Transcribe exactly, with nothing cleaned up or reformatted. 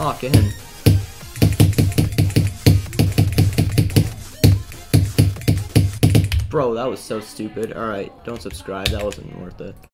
lock in. Bro, that was so stupid. Alright, don't subscribe. That wasn't worth it.